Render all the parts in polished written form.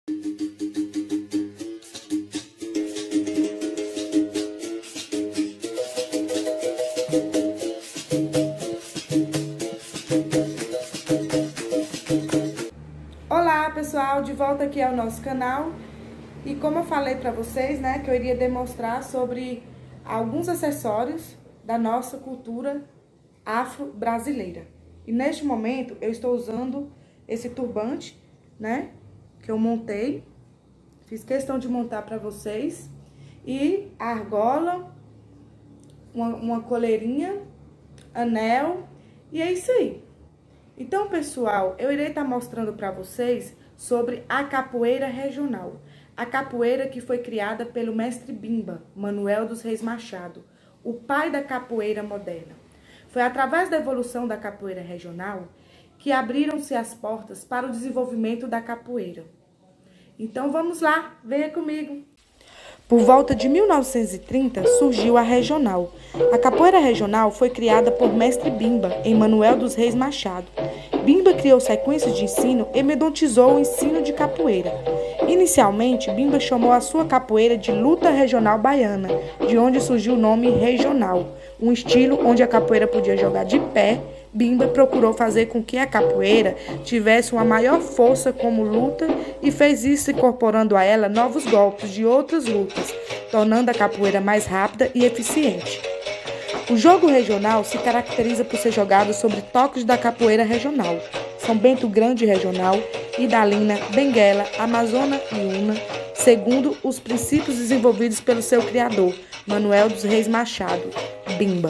Olá pessoal, de volta aqui ao nosso canal. E como eu falei para vocês, né, que eu iria demonstrar sobre alguns acessórios da nossa cultura afro-brasileira. E neste momento eu estou usando esse turbante, né, que eu montei. Fiz questão de montar para vocês. E a argola, uma coleirinha, anel, e é isso aí. Então, pessoal, eu irei estar mostrando para vocês sobre a capoeira regional. A capoeira que foi criada pelo mestre Bimba, Manuel dos Reis Machado, o pai da capoeira moderna. Foi através da evolução da capoeira regional que abriram-se as portas para o desenvolvimento da capoeira. Então, vamos lá, venha comigo. Por volta de 1930, surgiu a regional. A capoeira regional foi criada por mestre Bimba, em Manuel dos Reis Machado. Bimba criou sequências de ensino e metodizou o ensino de capoeira. Inicialmente, Bimba chamou a sua capoeira de luta regional baiana, de onde surgiu o nome regional, um estilo onde a capoeira podia jogar de pé. Bimba procurou fazer com que a capoeira tivesse uma maior força como luta e fez isso incorporando a ela novos golpes de outras lutas, tornando a capoeira mais rápida e eficiente. O jogo regional se caracteriza por ser jogado sobre toques da capoeira regional, São Bento Grande regional, Idalina, Benguela, Amazona e Una, segundo os princípios desenvolvidos pelo seu criador, Manuel dos Reis Machado, Bimba.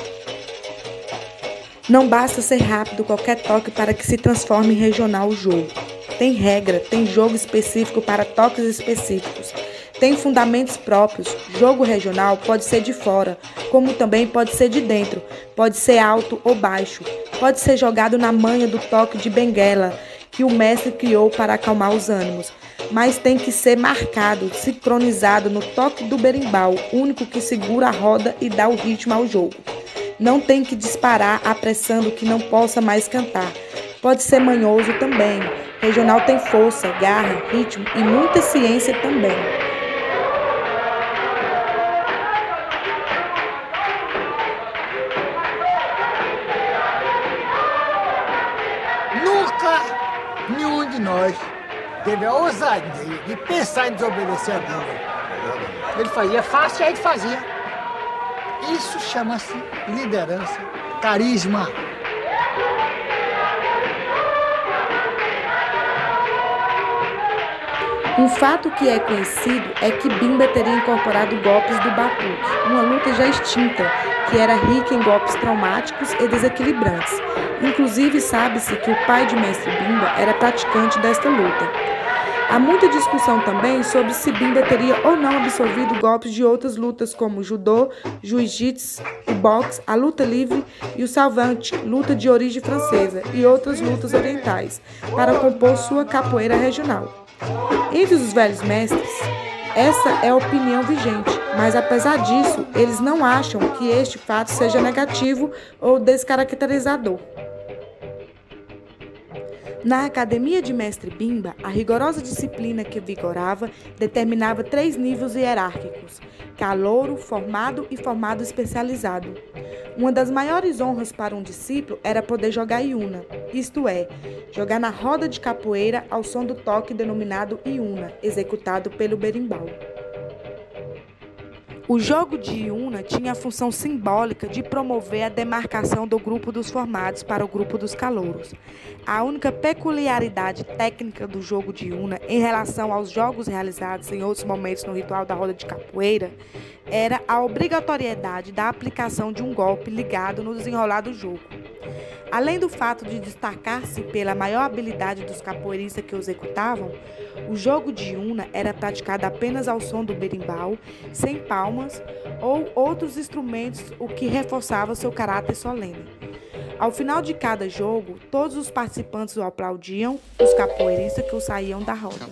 Não basta ser rápido qualquer toque para que se transforme em regional o jogo. Tem regra, tem jogo específico para toques específicos. Tem fundamentos próprios. Jogo regional pode ser de fora, como também pode ser de dentro. Pode ser alto ou baixo. Pode ser jogado na manha do toque de benguela, que o mestre criou para acalmar os ânimos. Mas tem que ser marcado, sincronizado no toque do berimbau, único que segura a roda e dá o ritmo ao jogo. Não tem que disparar apressando que não possa mais cantar. Pode ser manhoso também. Regional tem força, garra, ritmo e muita ciência também. Nunca nenhum de nós teve a ousadia de pensar em desobedecer a Bíblia. Ele fazia fácil, aí ele fazia. Isso chama-se liderança, carisma. Um fato que é conhecido é que Bimba teria incorporado golpes do batuque, uma luta já extinta, que era rica em golpes traumáticos e desequilibrantes. Inclusive, sabe-se que o pai de mestre Bimba era praticante desta luta. Há muita discussão também sobre se Bimba teria ou não absorvido golpes de outras lutas como o judô, jiu-jitsu, o boxe, a luta livre e o salvante, luta de origem francesa, e outras lutas orientais, para compor sua capoeira regional. Entre os velhos mestres, essa é a opinião vigente, mas apesar disso, eles não acham que este fato seja negativo ou descaracterizador. Na academia de mestre Bimba, a rigorosa disciplina que vigorava determinava 3 níveis hierárquicos: calouro, formado e formado especializado. Uma das maiores honras para um discípulo era poder jogar iuna, isto é, jogar na roda de capoeira ao som do toque denominado iuna, executado pelo berimbau. O jogo de iuna tinha a função simbólica de promover a demarcação do grupo dos formados para o grupo dos calouros. A única peculiaridade técnica do jogo de iuna em relação aos jogos realizados em outros momentos no ritual da roda de capoeira era a obrigatoriedade da aplicação de um golpe ligado no desenrolar do jogo. Além do fato de destacar-se pela maior habilidade dos capoeiristas que o executavam, o jogo de iuna era praticado apenas ao som do berimbau, sem palmas ou outros instrumentos, o que reforçava seu caráter solene. Ao final de cada jogo, todos os participantes o aplaudiam, os capoeiristas que o saíam da roda.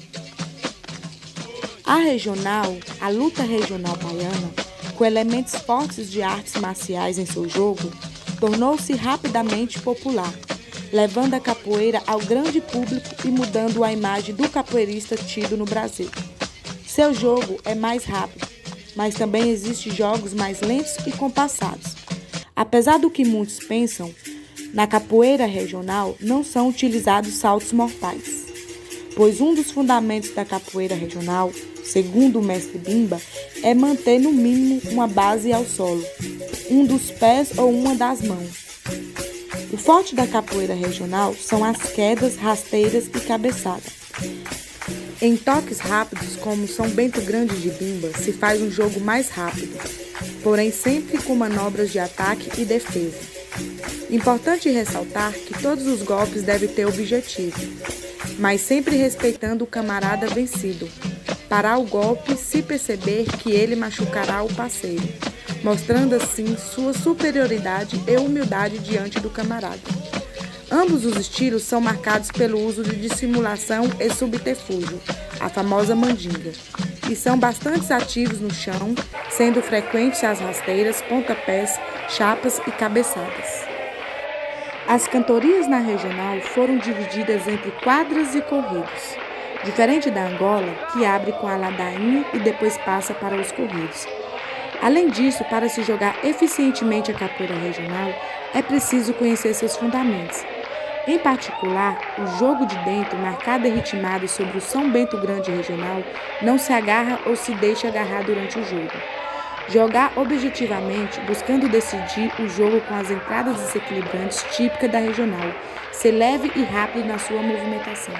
A regional, a luta regional baiana, com elementos fortes de artes marciais em seu jogo, tornou-se rapidamente popular. levando a capoeira ao grande público e mudando a imagem do capoeirista tido no Brasil. Seu jogo é mais rápido, mas também existem jogos mais lentos e compassados. Apesar do que muitos pensam, na capoeira regional não são utilizados saltos mortais, pois um dos fundamentos da capoeira regional, segundo o mestre Bimba, é manter no mínimo uma base ao solo, um dos pés ou uma das mãos. O forte da capoeira regional são as quedas, rasteiras e cabeçada. Em toques rápidos, como São Bento Grande de Bimba, se faz um jogo mais rápido, porém sempre com manobras de ataque e defesa. Importante ressaltar que todos os golpes devem ter objetivo, mas sempre respeitando o camarada vencido. Parar o golpe se perceber que ele machucará o parceiro, mostrando assim sua superioridade e humildade diante do camarada. Ambos os estilos são marcados pelo uso de dissimulação e subterfúgio, a famosa mandinga, e são bastante ativos no chão, sendo frequentes as rasteiras, pontapés, chapas e cabeçadas. As cantorias na regional foram divididas entre quadras e corridos, diferente da Angola, que abre com a ladainha e depois passa para os corridos. Além disso, para se jogar eficientemente a capoeira regional, é preciso conhecer seus fundamentos. Em particular, o jogo de dentro, marcado e ritmado sobre o São Bento Grande regional, não se agarra ou se deixa agarrar durante o jogo. Jogar objetivamente, buscando decidir o jogo com as entradas desequilibrantes típicas da regional, ser leve e rápido na sua movimentação.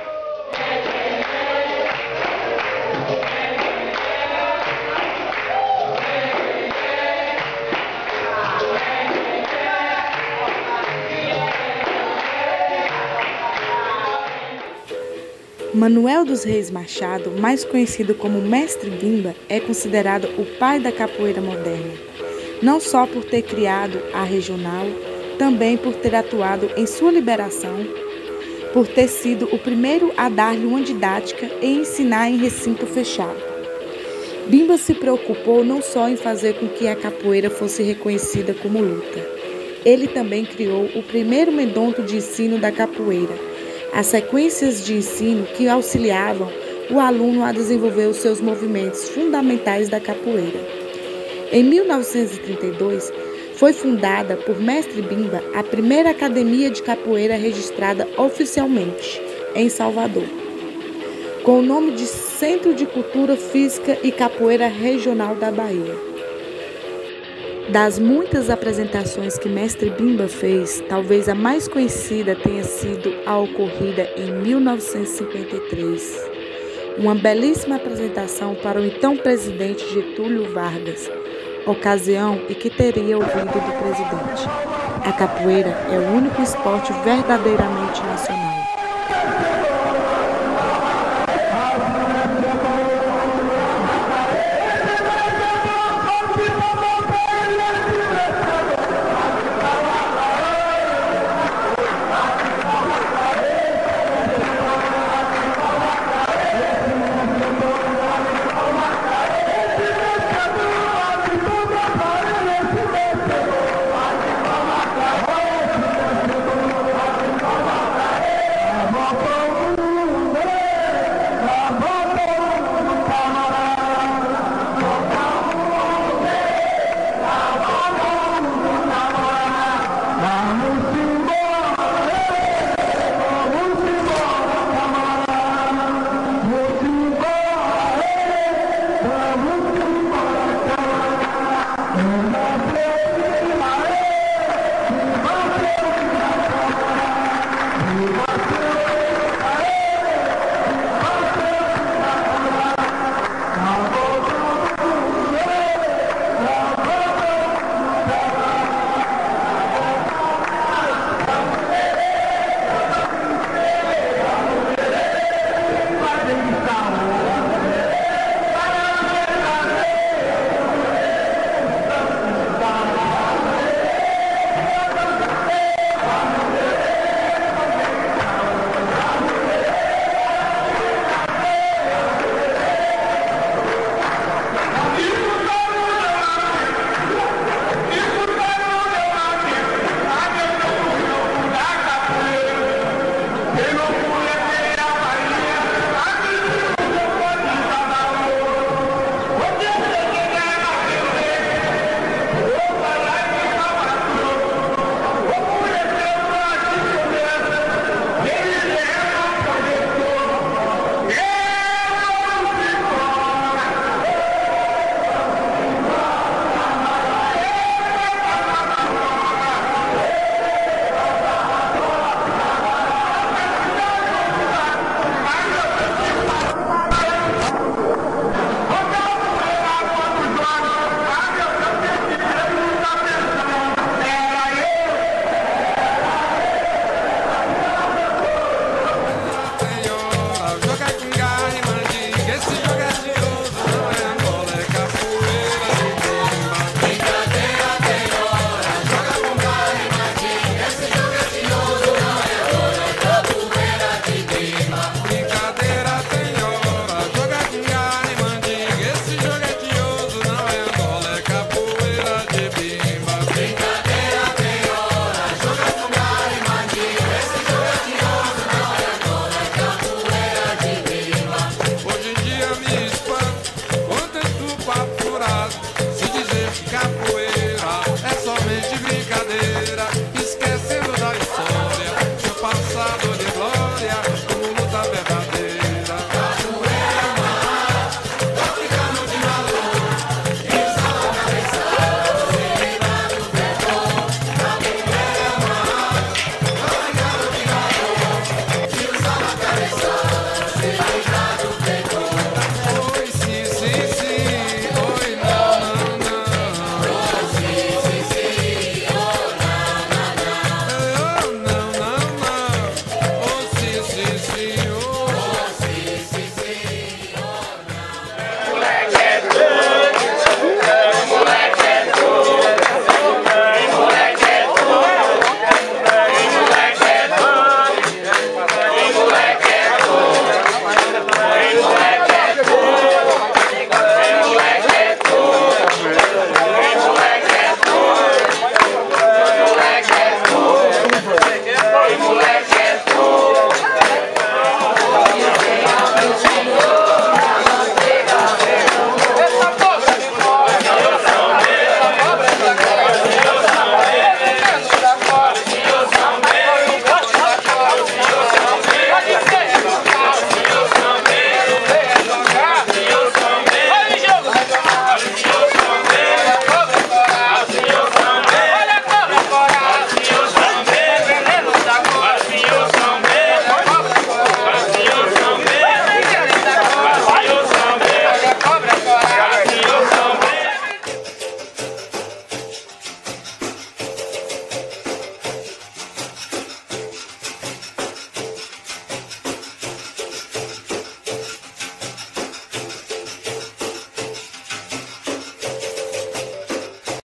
Manuel dos Reis Machado, mais conhecido como Mestre Bimba, é considerado o pai da capoeira moderna, não só por ter criado a regional, também por ter atuado em sua liberação, por ter sido o primeiro a dar-lhe uma didática e ensinar em recinto fechado. Bimba se preocupou não só em fazer com que a capoeira fosse reconhecida como luta, ele também criou o primeiro medonto de ensino da capoeira, as sequências de ensino que auxiliavam o aluno a desenvolver os seus movimentos fundamentais da capoeira. Em 1932, foi fundada por Mestre Bimba a primeira academia de capoeira registrada oficialmente, em Salvador, com o nome de Centro de Cultura Física e Capoeira Regional da Bahia. Das muitas apresentações que Mestre Bimba fez, talvez a mais conhecida tenha sido a ocorrida em 1953. Uma belíssima apresentação para o então presidente Getúlio Vargas, ocasião em que teria ouvido do presidente: a capoeira é o único esporte verdadeiramente nacional.